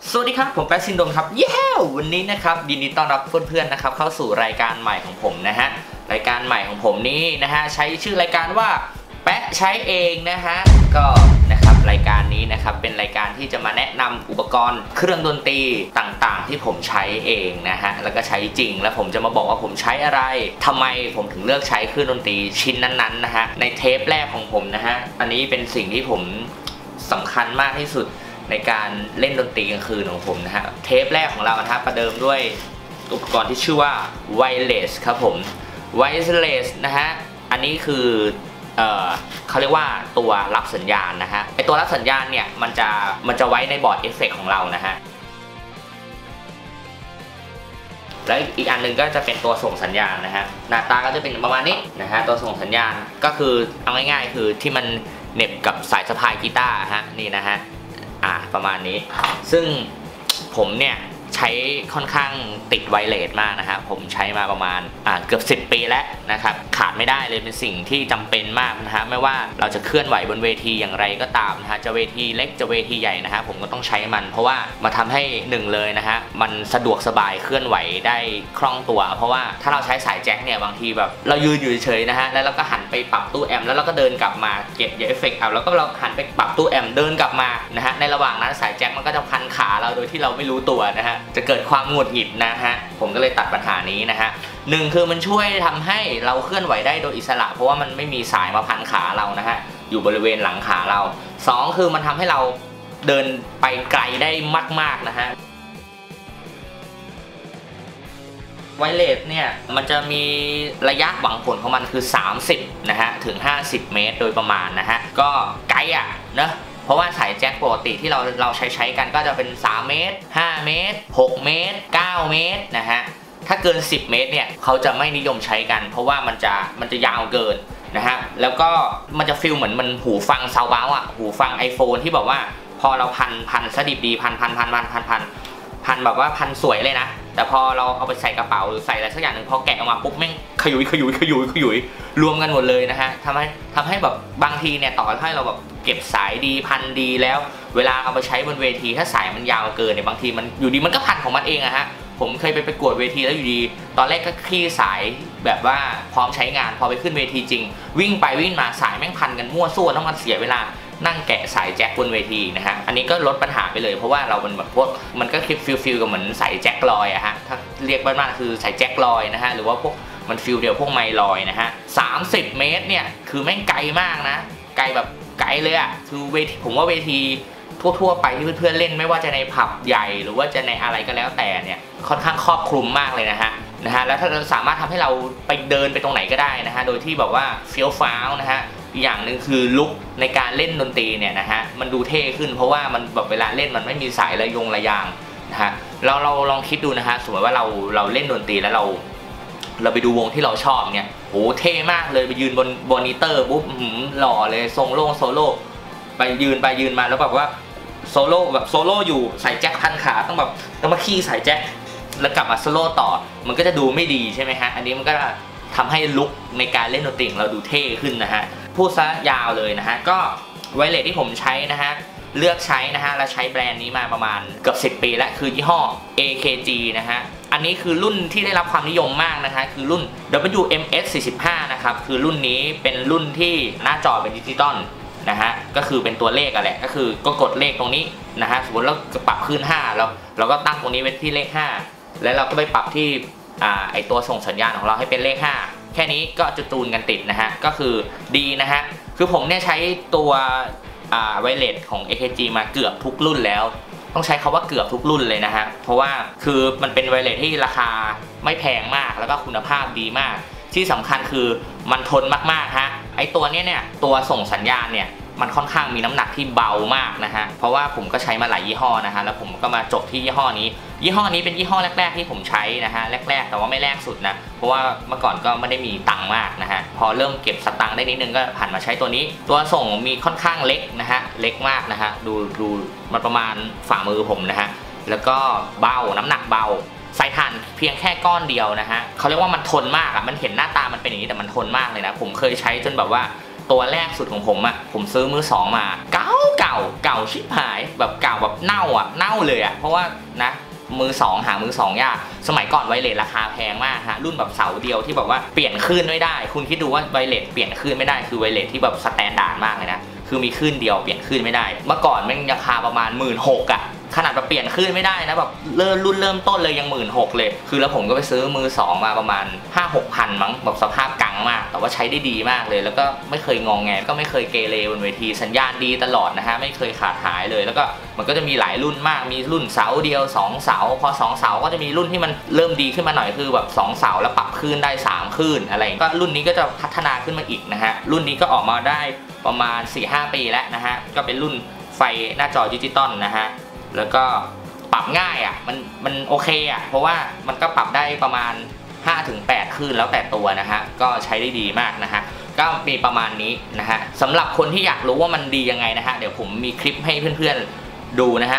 สวัสดีครับผมแป๊ะซินโดมครับเย้วันนี้นะครับยินดีต้อนรับเพื่อนๆนะครับเข้าสู่รายการใหม่ของผมนะฮะรายการใหม่ของผมนี้นะฮะใช้ชื่อรายการว่าแป๊ะใช้เองนะฮะก็นะครับรายการนี้นะครับเป็นรายการที่จะมาแนะนำอุปกรณ์เครื่องดนตรีต่างๆที่ผมใช้เองนะฮะแล้วก็ใช้จริงแล้วผมจะมาบอกว่าผมใช้อะไรทำไมผมถึงเลือกใช้เครื่องดนตรีชิ้นนั้นๆนะฮะในเทปแรกของผมนะฮะอันนี้เป็นสิ่งที่ผมสำคัญมากที่สุดในการเล่นดนตรีกลางคืนของผมนะฮะเทปแรกของเรานะครับประเดิมด้วยอุปกรณ์ที่ชื่อว่า Wireless ครับผม Wireless นะฮะอันนี้คือเขาเรียกว่าตัวรับสัญญาณนะฮะไอตัวรับสัญญาณเนี่ยมันจะไว้ในบอร์ดเอฟเฟกต์ของเรานะฮะแล้วอีกอันหนึ่งก็จะเป็นตัวส่งสัญญาณนะฮะหน้าตาก็จะเป็นประมาณนี้นะฮะตัวส่งสัญญาณก็คือเอาง่ายๆคือที่มันเหน็บกับสายสะพายกีตาร์ฮะนี่นะฮะประมาณนี้ซึ่งผมเนี่ยใช้ค่อนข้างติดไวเลสมากนะครับผมใช้มาประมาณเกือบ10 ปีแล้วนะครับขาดไม่ได้เลยเป็นสิ่งที่จำเป็นมากนะฮะไม่ว่าเราจะเคลื่อนไหวบนเวทีอย่างไรก็ตามนะฮะจะเวทีเล็กจะเวทีใหญ่นะฮะผมก็ต้องใช้มันเพราะว่ามาทำให้หนึ่งเลยนะฮะมันสะดวกสบายเคลื่อนไหวได้คล่องตัวเพราะว่าถ้าเราใช้สายแจ็คเนี่ยบางทีแบบเรายืนอยู่เฉยๆนะฮะแล้วเราก็หันไปปรับตู้แอมป์แล้วเราก็เดินกลับมาเก็บเอฟเฟกต์เอาแล้วก็เราหันไปปรับตู้แอมป์เดินกลับมานะฮะในระหว่างนั้นสายแจ็คมันก็จะพันขาเราโดยที่เราไม่รู้ตัวนะฮะจะเกิดความหงุดหงิดนะฮะผมก็เลยตัดปัญหานี้นะฮะหนึ่งคือมันช่วยทำให้เราเคลื่อนไหวได้โดยอิสระเพราะว่ามันไม่มีสายมาพันขาเรานะฮะอยู่บริเวณหลังขาเราสองคือมันทำให้เราเดินไปไกลได้มากๆนะฮะไวเลสเนี่ยมันจะมีระยะหวังผลของมันคือ30นะฮะถึง50 เมตรโดยประมาณนะฮะก็ไกลอ่ะนะเพราะว่าสายแจ็คปกติที่เราใช้กันก็จะเป็น3 เมตร5 เมตร6 เมตร9 เมตรนะฮะถ้าเกิน10 เมตรเนี่ยเขาจะไม่นิยมใช้กันเพราะว่ามันจะยาวเกินนะฮะแล้วก็มันจะฟีลเหมือนมันหูฟังซาวด์เบาอ่ะหูฟัง iPhone ที่แบบว่าพอเราพันสดิบดีพันแบบว่าพันสวยเลยนะแต่พอเราเอาไปใส่กระเป๋าหรือใส่อะไรสักอย่างหนึ่งพอแกะออกมาปุ๊บแม่งขยุยรวมกันหมดเลยนะฮะทำให้แบบบางทีเนี่ยต่อให้เราแบบเก็บสายดีพันดีแล้วเวลาเอาไปใช้บนเวทีถ้าสายมันยาวเกินเนี่ยบางทีมันอยู่ดีมันก็พันของมันเองอะฮะผมเคยไปประกวดเวทีแล้วอยู่ดีตอนแรกก็คลี่สายแบบว่าพร้อมใช้งานพอไปขึ้นเวทีจริงวิ่งไปวิ่งมาสายแม่งพันกันมั่วซั่วต้องมาเสียเวลานั่งแกะสายแจ็คบนเวทีนะฮะอันนี้ก็ลดปัญหาไปเลยเพราะว่าเราเป็นแบบพวกมันก็ฟิลกับเหมือนสายแจ็คลอยอะฮะถ้าเรียกบ้านๆคือสายแจ็คลอยนะฮะหรือว่าพวกมันฟิลเดียวพวกไมลอยนะฮะ30 เมตรเนี่ยคือแม่งไกลมากนะไกลแบบไกลเลยอะคือเวทีผมว่าเวทีทั่วไปที่เพื่อนๆเล่นไม่ว่าจะในผับใหญ่หรือว่าจะในอะไรก็แล้วแต่เนี่ยค่อนข้างครอบคลุมมากเลยนะฮะแล้วถ้าเราสามารถทำให้เราไปเดินไปตรงไหนก็ได้นะฮะโดยที่แบบว่าเฟี้ยวฟ้าวนะฮะอย่างหนึ่งคือลุคในการเล่นดนตรีเนี่ยนะฮะมันดูเท่ขึ้นเพราะว่ามันแบบเวลาเล่นมันไม่มีสายระยางนะฮะเราลองคิดดูนะฮะสมมติว่าเราเล่นดนตรีแล้วเราไปดูวงที่เราชอบเนี่ยโหเท่มากเลยไปยืนบนมอนิเตอร์ปุ๊บหล่อเลยทรงโล่ไปยืนมาแล้วแบบว่าโซโล่อยู่ใส่แจ็คพันขาต้องมาขี้ใส่แจ็คแล้วกลับมาโซโล่ต่อมันก็จะดูไม่ดีใช่ไหมฮะอันนี้มันก็ทำให้ลุคในการเล่นดนตรีเราดูเท่ขึ้นนะฮะพูดซะยาวเลยนะฮะก็ไวเลสที่ผมใช้นะฮะเลือกใช้นะฮะและใช้แบรนด์นี้มาประมาณเกือบ10 ปีแล้วคือยี่ห้อ AKG นะฮะอันนี้คือรุ่นที่ได้รับความนิยมมากนะคะคือรุ่น WMS45 นะครับคือรุ่นนี้เป็นรุ่นที่หน้าจอเป็นดิจิตอลนะฮะก็คือเป็นตัวเลขอะแหละก็คือก็กดเลขตรงนี้นะฮะสมมติเราปรับขึ้น5แล้วเราก็ตั้งตรงนี้ไว้ที่เลข5แล้วเราก็ไปปรับที่ไอตัวส่งสัญญาณของเราให้เป็นเลข5แค่นี้ก็จะจูนกันติดนะฮะก็คือดีนะฮะคือผมเนี่ยใช้ตัวไวเลสของ AKG มาเกือบทุกรุ่นแล้วต้องใช้คำว่าเกือบทุกรุ่นเลยนะฮะเพราะว่าคือมันเป็นไวเลสที่ราคาไม่แพงมากแล้วก็คุณภาพดีมากที่สำคัญคือมันทนมากๆฮะไอตัวนี้เนี่ยตัวส่งสัญญาณเนี่ยมันค่อนข้างมีน้ำหนักที่เบามากนะฮะเพราะว่าผมก็ใช้มาหลายยี่ห้อนะฮะแล้วผมก็มาจบที่ยี่ห้อนี้เป็นยี่ห้อแรกๆที่ผมใช้นะฮะแรกๆแต่ว่าไม่แรกสุดนะเพราะว่าเมื่อก่อนก็ไม่ได้มีตังค์มากนะฮะพอเริ่มเก็บสตังค์ได้นิดนึงก็ผ่านมาใช้ตัวนี้ตัวส่งมีค่อนข้างเล็กนะฮะเล็กมากนะฮะดูมันประมาณฝ่ามือผมนะฮะแล้วก็เบาน้ำหนักเบาใส่ถ่านเพียงแค่ก้อนเดียวนะฮะเขาเรียกว่ามันทนมากอ่ะมันเห็นหน้าตามันเป็นอย่างนี้แต่มันทนมากเลยนะผมเคยใช้จนแบบว่าตัวแรกสุดของผมอ่ะผมซื้อมือ2มาเก่าเก่าชิบหายแบบเก่าแบบเน่าเลยเพราะว่านะมือสองหามือสองยากสมัยก่อนไวเลสราคาแพงมากฮะรุ่นแบบเสาเดียวที่แบบว่าเปลี่ยนคลื่นไม่ได้คุณคิดดูว่าไวเลสเปลี่ยนคลื่นไม่ได้คือไวเลสที่แบบสแตนดาร์ดมากเลยนะคือมีคลื่นเดียวเปลี่ยนคลื่นไม่ได้เมื่อก่อนแม่งราคาประมาณ 16,000 อ่ะขนาดแบบเปลี่ยนคลื่นไม่ได้นะแบบรุ่นเริ่มต้นเลยยัง 16,000 เลยคือแล้วผมก็ไปซื้อมือ2มาประมาณ 5-6 พันมั้งแบบสภาพกังมากแต่ว่าใช้ได้ดีมากเลยแล้วก็ไม่เคยงองแงก็ไม่เคยเกเรบนเวทีสัญญาณดีตลอดนะฮะไม่เคยขาดหายเลยแล้วก็มันก็จะมีหลายรุ่นมากมีรุ่นเสาเดียว2เสาพอ2เสาก็จะมีรุ่นที่มันเริ่มดีขึ้นมาหน่อยคือแบบ2เสาแล้วปรับคลื่นได้3คลื่นอะไรก็รุ่นนี้ก็จะพัฒนาขึ้นมาอีกนะฮะรุ่นนี้ก็ออกมาได้ประมาณ 4-5 ปีแล้วนะฮะก็เป็นรุ่นไฟหน้าจอดิจิตอลนะฮะแล้วก็ปรับง่ายมันโอเคเพราะว่ามันก็ปรับได้ประมาณ 5-8 คลื่นแล้วแต่ตัวนะฮะก็ใช้ได้ดีมากนะฮะก็มีประมาณนี้นะฮะสำหรับคนที่อยากรู้ว่ามันดียังไงนะฮะเดี๋ยวผมมีคลิปให้เพื่อนๆดูนะฮะ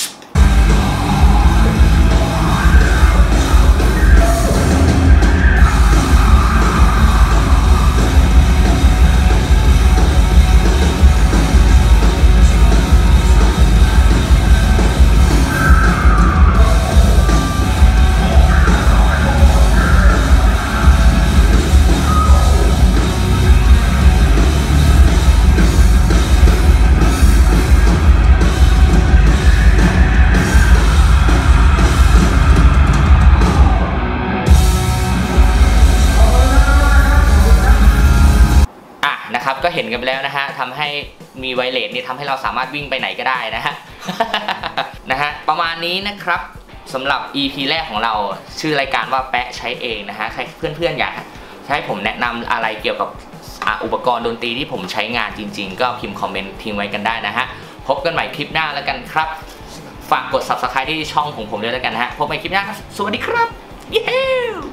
ก็เห็นกันไปแล้วนะฮะทำให้มีไวเลสนี่ทำให้เราสามารถวิ่งไปไหนก็ได้นะฮะ นะฮะประมาณนี้นะครับสำหรับ EP แรกของเราชื่อรายการว่าแปะใช้เองนะฮะใครเพื่อนๆอยากให้ผมแนะนำอะไรเกี่ยวกับอุปกรณ์ดนตรีที่ผมใช้งานจริงๆก็พิมพ์คอมเมนต์ทิ้งไว้กันได้นะฮะพบกันใหม่คลิปหน้าแล้วกันครับฝากกด Subscribe ที่ช่องของผมด้วยแล้วกันนะฮะพบกันใหม่คลิปหน้าสวัสดีครับเย้